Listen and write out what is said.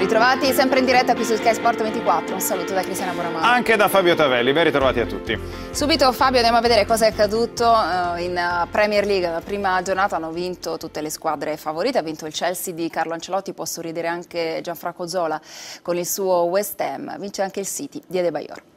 ritrovati sempre in diretta qui su Sky Sport 24. Un saluto da Cristiana Bonamano. Anche da Fabio Tavelli, ben ritrovati a tutti. Subito Fabio andiamo a vedere cosa è accaduto in Premier League. La prima giornata hanno vinto tutte le squadre favorite, ha vinto il Chelsea di Carlo Ancelotti, può sorridere anche Gianfranco Zola con il suo West Ham, vince anche il City di Adebayor.